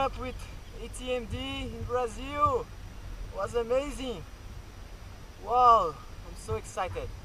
jump with ETMD in Brazil. It was amazing. Wow, I'm so excited.